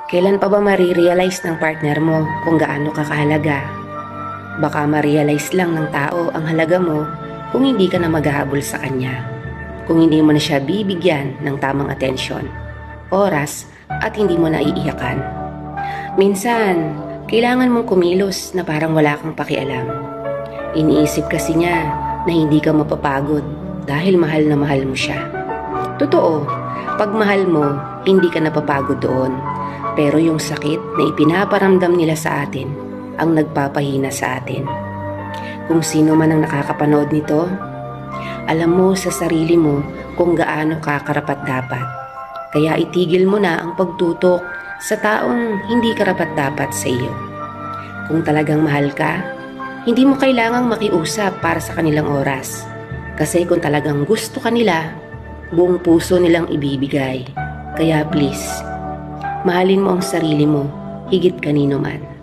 Kailan pa ba marirealize ng partner mo kung gaano ka kahalaga? Baka ma-realize lang ng tao ang halaga mo kung hindi ka na maghahabol sa kanya. Kung hindi mo na siya bibigyan ng tamang atensyon, oras at hindi mo na iiyakan. Minsan, kailangan mong kumilos na parang wala kang pakialam. Iniisip kasi niya na hindi ka mapapagod dahil mahal na mahal mo siya. Totoo, pag mahal mo, hindi ka napapagod doon. Pero yung sakit na ipinaparamdam nila sa atin ang nagpapahina sa atin. Kung sino man ang nakakapanood nito, alam mo sa sarili mo kung gaano ka karapat-dapat. Kaya itigil mo na ang pagtutok sa taong hindi karapat-dapat sa iyo. Kung talagang mahal ka, hindi mo kailangang makiusap para sa kanilang oras. Kasi kung talagang gusto ka nila, buong puso nilang ibibigay. Kaya please, mahalin mo ang sarili mo higit kanino man.